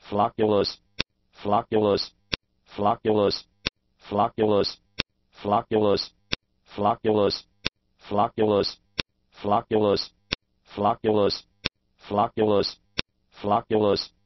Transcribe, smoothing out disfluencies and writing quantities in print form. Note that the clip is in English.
flocculus, flocculus, flocculus, flocculus, flocculus, flocculus, flocculus, flocculus, flocculus, flocculus, flocculus,